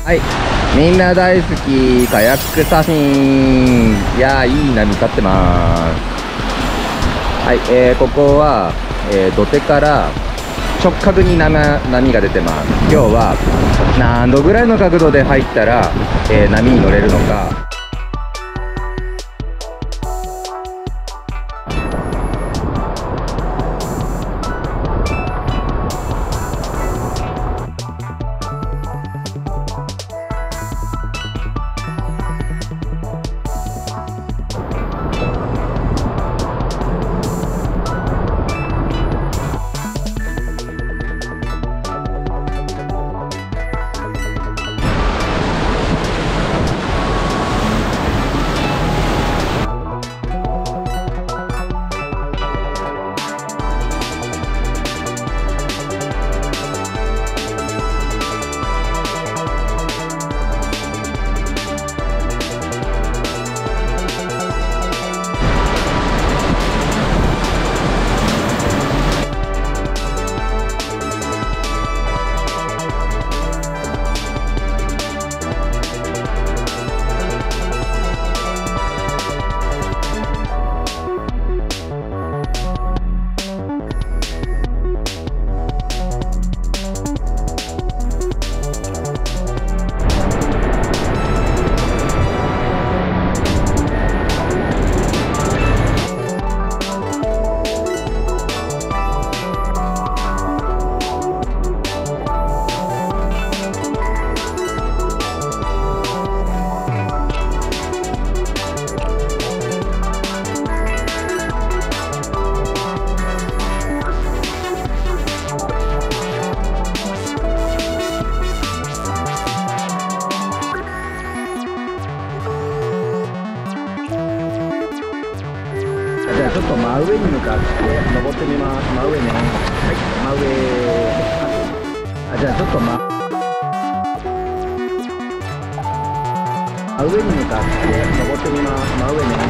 はい、みんな大好きカヤックサーフィン。いやー、いい波立ってます。はい、ここは、土手から直角に波が出てます。今日は何度ぐらいの角度で入ったら、波に乗れるのか。じゃあちょっと真上に向かって登ってみます。真上ね。はい、真上。じゃあちょっと真上に向かって登ってみます。真上ね。